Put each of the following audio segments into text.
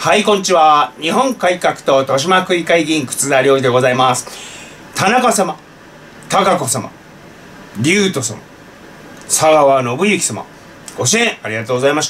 はい、こんにちは。日本改革党豊島区議会議員忽那良司でございます。田中様、貴子様、龍斗様、佐川信之様、ご支援ありがとうございました。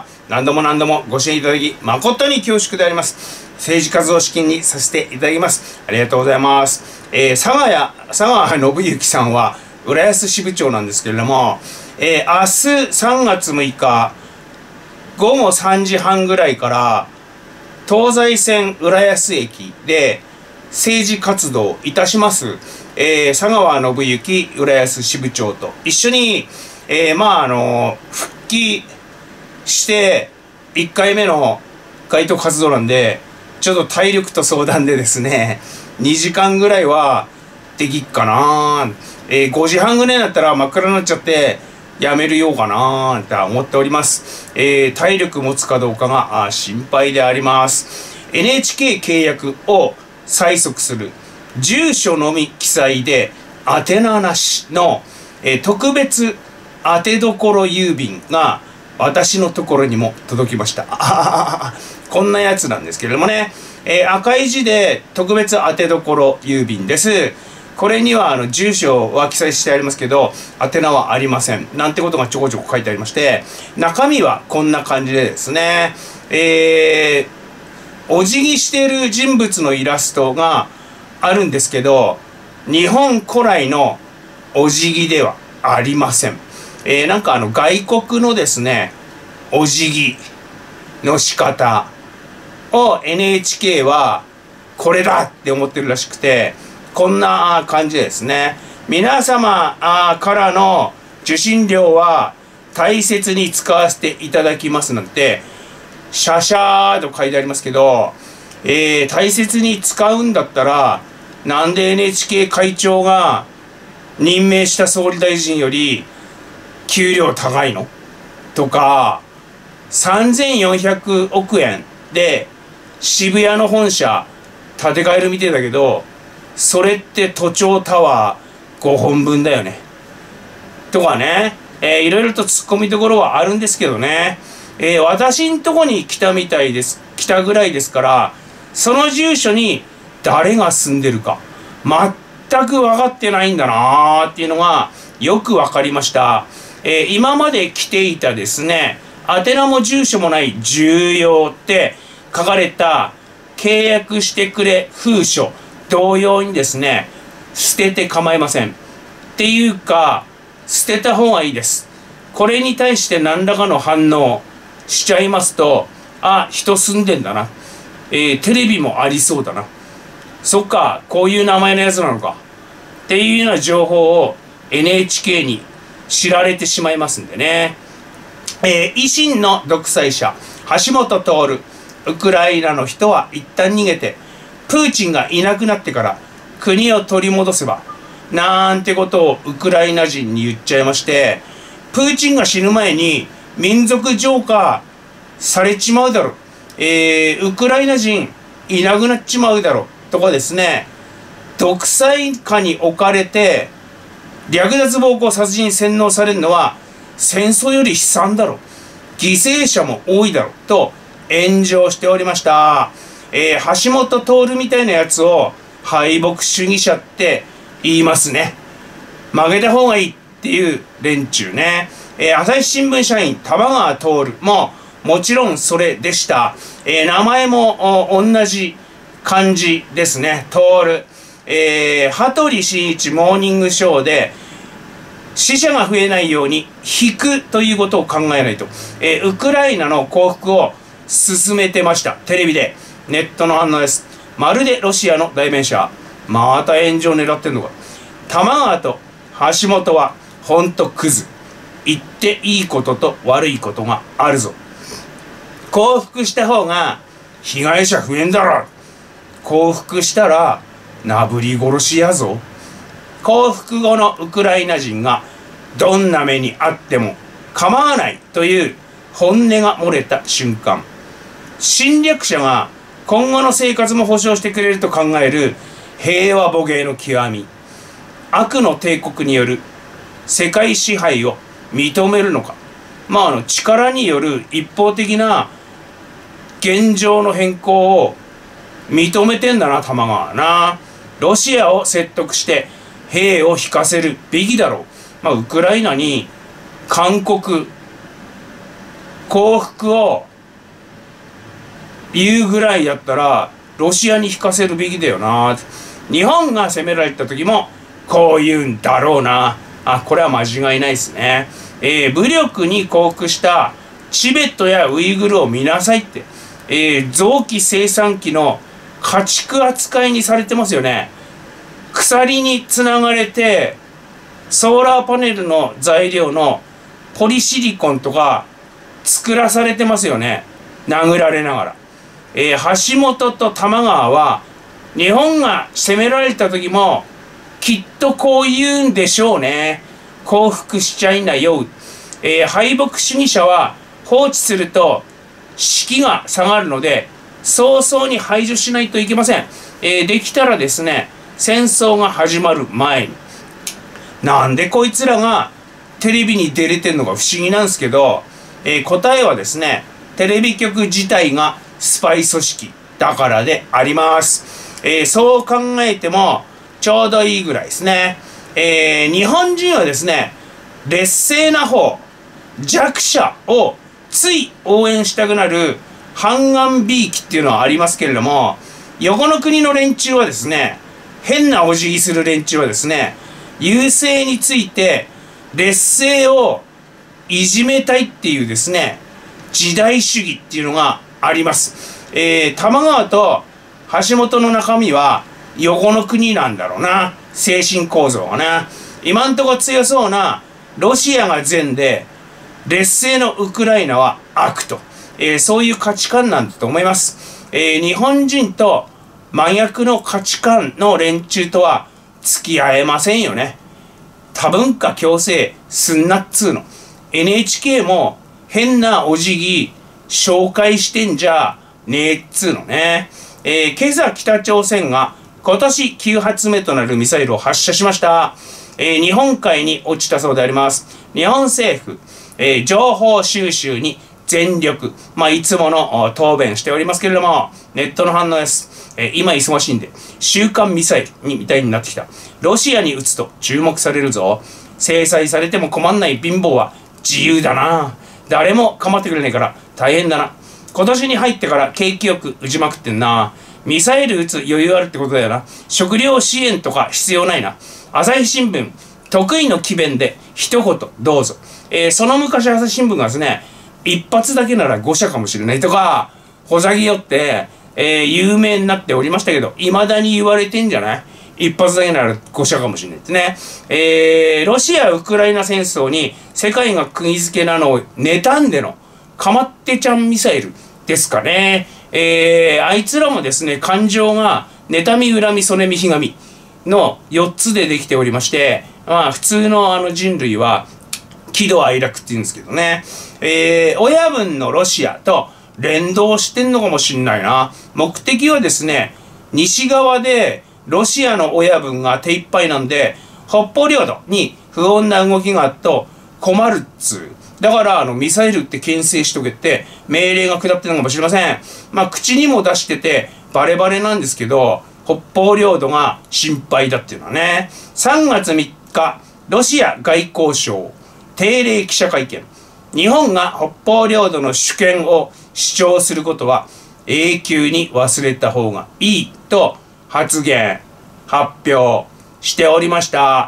何度もご支援いただき、誠に恐縮であります。政治活動資金にさせていただきます。ありがとうございます。佐川信之さんは、浦安支部長なんですけれども、明日3月6日、午後3時半ぐらいから、東西線浦安駅で政治活動いたします。佐川信之浦安支部長と一緒に、復帰して1回目の街頭活動なんで、ちょっと体力と相談でですね、2時間ぐらいはできっかな。5時半ぐらいになったら真っ暗になっちゃって、やめるようかなと思っております。体力持つかどうかが心配であります。NHK 契約を催促する住所のみ記載で宛名なしの、特別宛所郵便が私のところにも届きました。こんなやつなんですけれどもね、赤い字で特別宛所郵便です。これには住所は記載してありますけど、宛名はありません。なんてことがちょこちょこ書いてありまして、中身はこんな感じでですね、お辞儀している人物のイラストがあるんですけど、日本古来のお辞儀ではありません。外国のですね、お辞儀の仕方を NHK はこれだって思ってるらしくて、こんな感じですね。皆様からの受信料は大切に使わせていただきますなんて、シャシャーと書いてありますけど、大切に使うんだったら、なんで NHK 会長が任命した総理大臣より給料高いのとか、3400億円で渋谷の本社建て替えるみてえだけど、それって都庁タワー5本分だよね。とかね、いろいろと突っ込みどころはあるんですけどね、私んとこに来たみたいです。来たぐらいですから、その住所に誰が住んでるか、全く分かってないんだなーっていうのがよく分かりました。今まで来ていたですね、宛名も住所もない重要って書かれた契約してくれ封書、同様にですね、捨てて構いません。っていうか、捨てた方がいいです。これに対して何らかの反応しちゃいますと、人住んでんだな。テレビもありそうだな。そっか、こういう名前のやつなのか。っていうような情報を NHK に知られてしまいますんでね。維新の独裁者、橋本徹、ウクライナの人は一旦逃げて、プーチンがいなくなってから国を取り戻せば、なんてことをウクライナ人に言っちゃいまして、プーチンが死ぬ前に民族浄化されちまうだろう。ウクライナ人いなくなっちまうだろう。とかですね、独裁下に置かれて、略奪暴行殺人洗脳されるのは戦争より悲惨だろう。犠牲者も多いだろう。と炎上しておりました。橋本徹みたいなやつを敗北主義者って言いますね。負けた方がいいっていう連中ね。朝日新聞社員玉川徹ももちろんそれでした。名前も同じ漢字ですね。徹。羽鳥慎一モーニングショーで死者が増えないように引くということを考えないと。ウクライナの降伏を進めてました。テレビで。ネットの反応です。まるでロシアの代弁者。また炎上狙ってんのか。玉川と橋本はほんとクズ。言っていいことと悪いことがあるぞ。降伏した方が被害者増えんだろ。降伏したらなぶり殺しやぞ。降伏後のウクライナ人がどんな目にあっても構わないという本音が漏れた瞬間、侵略者が今後の生活も保障してくれると考える平和母芸の極み、悪の帝国による世界支配を認めるのか。力による一方的な現状の変更を認めてんだな、玉川はな。ロシアを説得して兵を引かせるべきだろう。ウクライナに勧告、降伏を言うぐらいだったら、ロシアに引かせるべきだよな。日本が攻められた時も、こう言うんだろうな。これは間違いないですね。武力に降伏したチベットやウイグルを見なさいって、臓器生産機の家畜扱いにされてますよね。鎖につながれて、ソーラーパネルの材料のポリシリコンとか作らされてますよね。殴られながら。橋本と玉川は、日本が攻められた時も、きっとこう言うんでしょうね。降伏しちゃいなよ。敗北主義者は放置すると士気が下がるので、早々に排除しないといけません。できたらですね、戦争が始まる前に。なんでこいつらがテレビに出れてんのか不思議なんですけど、答えはですね、テレビ局自体がスパイ組織だからであります。そう考えてもちょうどいいぐらいですね。日本人はですね、劣勢な方、弱者をつい応援したくなる反岸びいきっていうのはありますけれども、横の国の連中はですね、変なお辞儀する連中はですね、優勢について劣勢をいじめたいっていうですね、時代主義っていうのがあります。玉川と橋本の中身は横の国なんだろうな。精神構造がな。今んとこ強そうなロシアが善で、劣勢のウクライナは悪と。そういう価値観なんだと思います。日本人と真逆の価値観の連中とは付き合えませんよね。多文化共生すんなっつうの。NHK も変なお辞儀紹介してんじゃねえっつうのね。今朝北朝鮮が今年9発目となるミサイルを発射しました。日本海に落ちたそうであります。日本政府、情報収集に全力。いつもの答弁しておりますけれども、ネットの反応です。今忙しいんで、週刊ミサイルみたいになってきた。ロシアに撃つと注目されるぞ。制裁されても困んない貧乏は自由だな。誰も構ってくれないから大変だな。今年に入ってから景気よく撃ちまくってんな。ミサイル撃つ余裕あるってことだよな。食料支援とか必要ないな。朝日新聞、得意の詭弁で一言どうぞ。その昔朝日新聞がですね、一発だけなら誤射かもしれないとか、ほざぎよって、有名になっておりましたけど、未だに言われてんじゃない？一発だけなら誤射かもしれないってね。ロシア・ウクライナ戦争に世界が釘付けなのを妬んでのかまってちゃんミサイルですかね。あいつらもですね、感情が妬み、恨み、そねみ、ひがみの4つでできておりまして、普通の人類は喜怒哀楽って言うんですけどね。親分のロシアと連動してんのかもしんないな。目的はですね、西側でロシアの親分が手一杯なんで、北方領土に不穏な動きがあると困るっつう。だからミサイルって牽制しとけって命令が下ってるのかもしれません。口にも出しててバレバレなんですけど、北方領土が心配だっていうのはね。3月3日、ロシア外交省定例記者会見。日本が北方領土の主権を主張することは永久に忘れた方がいいと発言、発表しておりました。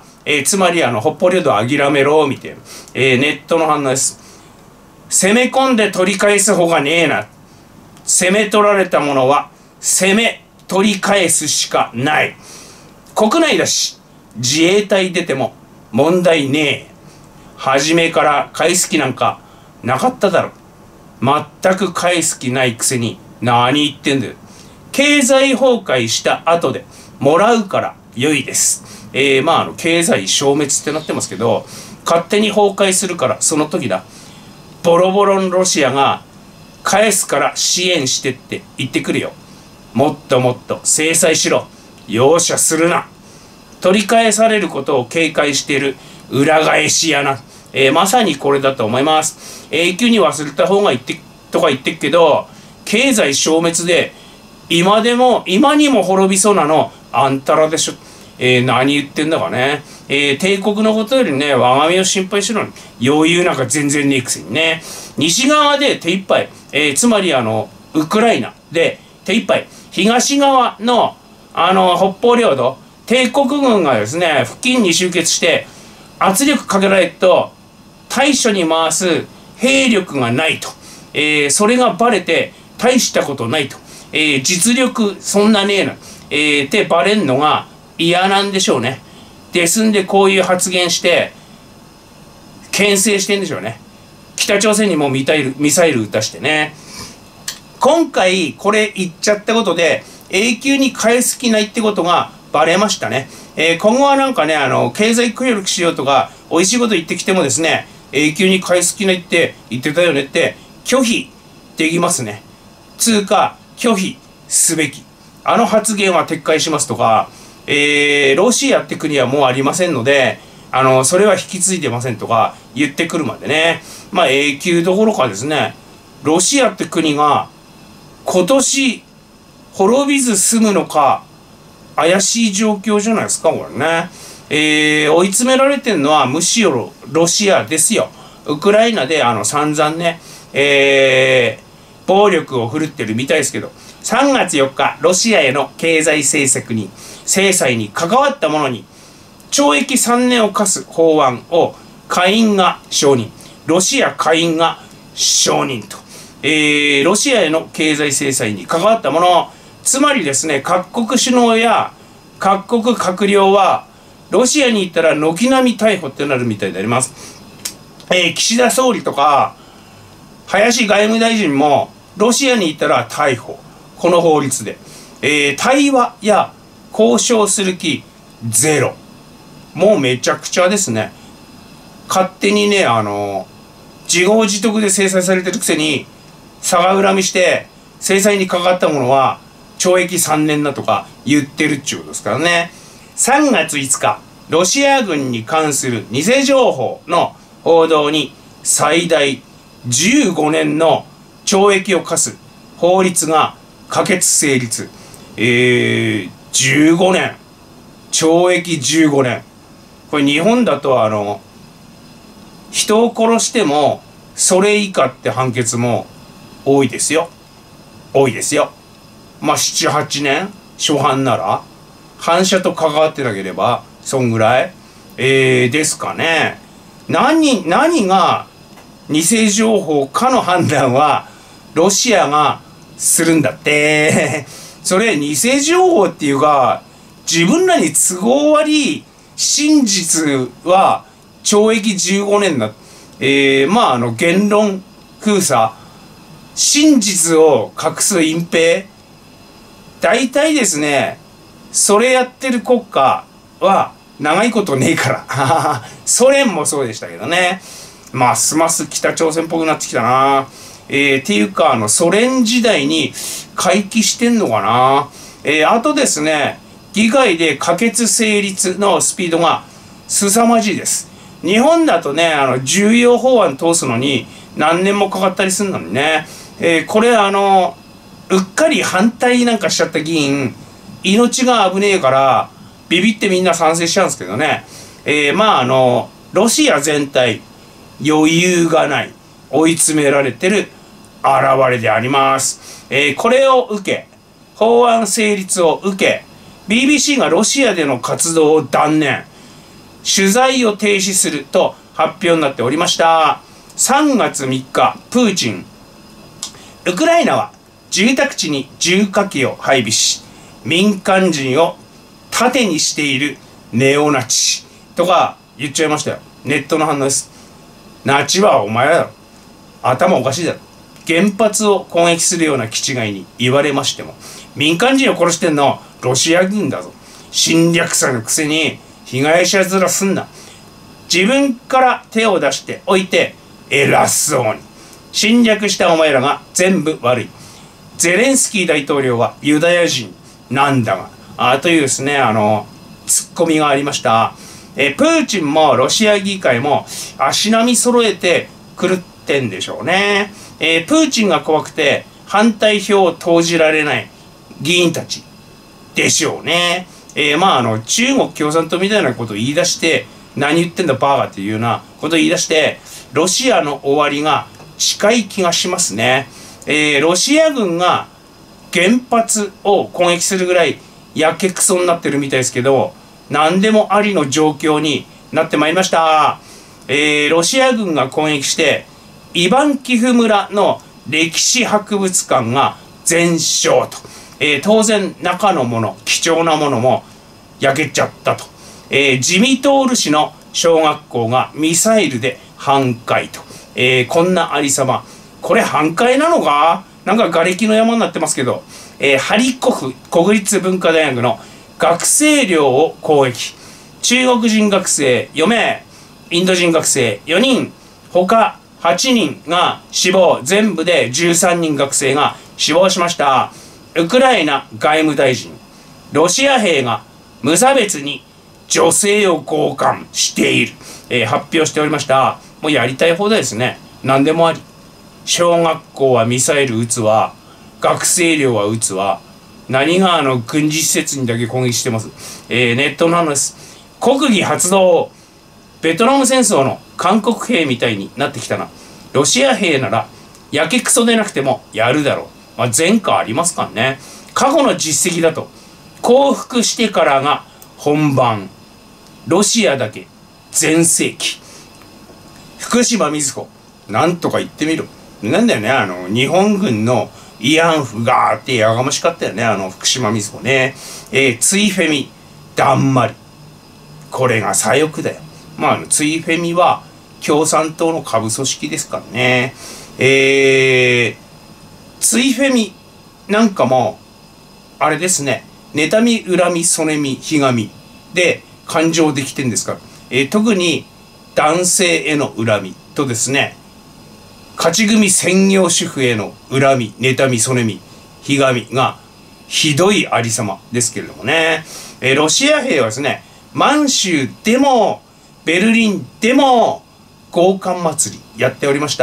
つまり北方領土を諦めろみたいな、ネットの反応です。攻め込んで取り返す方がねえな。攻め取られたものは攻め取り返すしかない。国内だし自衛隊出ても問題ねえ。初めから返す気なんかなかっただろ。全く返す気ないくせに何言ってんだよ。経済崩壊した後でもらうから良いです。経済消滅ってなってますけど、勝手に崩壊するからその時だ。ボロボロのロシアが返すから支援してって言ってくるよ。もっともっと制裁しろ。容赦するな。取り返されることを警戒している裏返しやな。まさにこれだと思います。永久に忘れた方がいいってとか言ってるけど、 経済消滅で、今にも滅びそうなの、あんたらでしょ。何言ってんだかね。帝国のことよりね、我が身を心配してるのに、余裕なんか全然ねえくせにね。西側で手一杯、つまりウクライナで手一杯、東側の、北方領土、帝国軍がですね、付近に集結して、圧力かけられると、対処に回す兵力がないと。それがバレて、大したことないと。実力そんなねえな。ってバレんのが嫌なんでしょうね。ですんでこういう発言して、牽制してんでしょうね。北朝鮮にもミサイル撃たしてね。今回これ言っちゃったことで、永久に返す気ないってことがバレましたね。今後はなんかね、経済協力しようとか、美味しいこと言ってきてもですね、永久に返す気ないって言ってたよねって、拒否できますね。つうか、拒否すべき。発言は撤回しますとか、ロシアって国はもうありませんので、それは引き継いでませんとか言ってくるまでね。まあ永久どころかですね、ロシアって国が今年滅びず済むのか怪しい状況じゃないですか、これね。追い詰められてるのはむしろロシアですよ。ウクライナで散々ね、暴力を振るってるみたいですけど、3月4日、ロシアへの経済制裁に関わった者に、懲役3年を課す法案を下院が承認。ロシア下院が承認と。ロシアへの経済制裁に関わった者、つまりですね、各国首脳や各国閣僚は、ロシアに行ったら軒並み逮捕ってなるみたいであります。岸田総理とか、林外務大臣も、ロシアに行ったら逮捕。この法律で。対話や交渉する気ゼロ。もうめちゃくちゃですね。勝手にね、自業自得で制裁されてるくせに、逆恨みして、制裁にかかったものは、懲役3年だとか言ってるっちゅうことですからね。3月5日、ロシア軍に関する偽情報の報道に最大15年の懲役を課す法律が可決成立。15年。懲役15年。これ日本だと人を殺してもそれ以下って判決も多いですよ。多いですよ。まあ7、8年初犯なら反社と関わってなければそんぐらいですかね。何が偽情報かの判断はロシアがするんだって。それ偽情報っていうか、自分らに都合悪い真実は懲役15年だ。まあ言論封鎖、真実を隠す隠蔽、大体ですね、それやってる国家は長いことねえから。ソ連もそうでしたけどね。ますます北朝鮮っぽくなってきたな。っていうか、ソ連時代に回帰してんのかな。あとですね、議会で可決成立のスピードが凄まじいです。日本だとね、重要法案通すのに何年もかかったりするのにね。これうっかり反対なんかしちゃった議員、命が危ねえから、ビビってみんな賛成しちゃうんですけどね。まあロシア全体、余裕がない、追い詰められてる現れであります。これを受け、法案成立を受け、BBC がロシアでの活動を断念、取材を停止すると発表になっておりました。3月3日、プーチン、ウクライナは住宅地に重火器を配備し、民間人を盾にしているネオナチとか言っちゃいましたよ。ネットの反応です。ナチはお前だろ。頭おかしいだろ。原発を攻撃するような気違いに言われましても、民間人を殺してんのはロシア軍だぞ。侵略者のくせに被害者面すんな。自分から手を出しておいて偉そうに。侵略したお前らが全部悪い。ゼレンスキー大統領はユダヤ人なんだが、というですね、ツッコミがありました。プーチンもロシア議会も足並み揃えて狂ってんでしょうね。プーチンが怖くて反対票を投じられない議員たちでしょうね。中国共産党みたいなことを言い出して、何言ってんだバーガーっていうようなことを言い出して、ロシアの終わりが近い気がしますね。ロシア軍が原発を攻撃するぐらいやけくそになってるみたいですけど、何でもありの状況になってまいりました。ロシア軍が攻撃して、イバンキフ村の歴史博物館が全焼と。当然中のもの、貴重なものも焼けちゃったと。ジミトール市の小学校がミサイルで半壊と。こんなありさま。これ半壊なのか？なんか瓦礫の山になってますけど、ハリコフ国立文化大学の学生寮を攻撃。中国人学生4名、インド人学生4人、他8人が死亡、全部で13人学生が死亡しました。ウクライナ外務大臣、ロシア兵が無差別に女性を強姦している、発表しておりました。もうやりたい放題ですね。何でもあり。小学校はミサイル撃つわ、学生寮は撃つわ、何が軍事施設にだけ攻撃してます。ネットの話です。国技発動、ベトナム戦争の韓国兵みたいになってきたな。ロシア兵ならやけくそでなくてもやるだろう。前科ありますからね。過去の実績だと降伏してからが本番、ロシアだけ全盛期。福島みずほ、なんとか言ってみろ。なんだよね、日本軍の慰安婦がーってやがましかったよね、福島みずほね。ツイフェミ、だんまり。これが左翼だよ。ツイフェミは共産党の下部組織ですからね。ツイフェミなんかも、あれですね、妬み、恨み、そねみ、ひがみで感情できてんですから。特に男性への恨みとですね、勝ち組専業主婦への恨み、妬み、そねみ、ひがみがひどいありさまですけれどもね。ロシア兵はですね、満州でもベルリンでも強姦祭りやっておりました。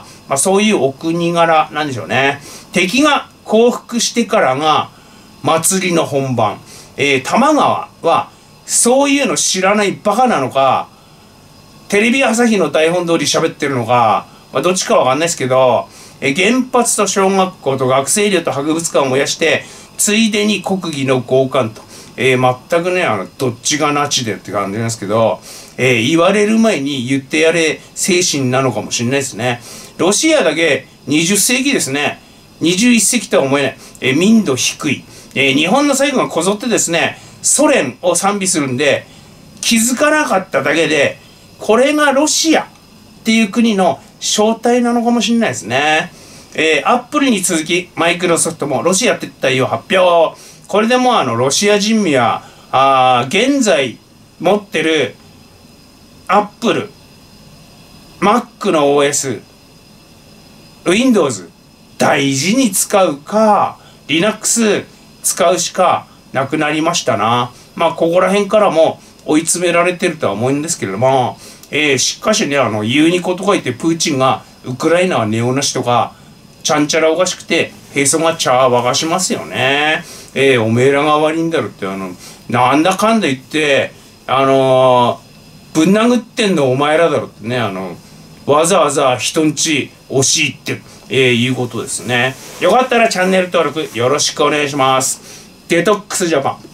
そういうお国柄なんでしょうね。敵が降伏してからが祭りの本番。玉川はそういうの知らないバカなのか、テレビ朝日の台本通り喋ってるのか、どっちかわかんないですけど、原発と小学校と学生寮と博物館を燃やして、ついでに国技の強姦と。全くね、どっちがナチでって感じなんですけど、言われる前に言ってやれ精神なのかもしれないですね。ロシアだけ20世紀ですね。21世紀とは思えない。民度低い。日本の最後がこぞってですね、ソ連を賛美するんで、気づかなかっただけで、これがロシアっていう国の正体なのかもしれないですね。アップルに続き、マイクロソフトもロシア撤退を発表。これでもロシア人民は、現在持ってるアップル、Mac の OS、Windows 大事に使うか、Linux 使うしかなくなりましたな。ここら辺からも追い詰められてるとは思うんですけれども、しかしね、言うにこと書いてプーチンがウクライナはネオナチとか、ちゃんちゃらおかしくて、へそが茶沸かしますよね。おめえらが悪いんだろって、なんだかんだ言って、ぶん殴ってんのお前らだろってね、わざわざ人んち押し入って、いうことですね。よかったらチャンネル登録よろしくお願いします。デトックスジャパン。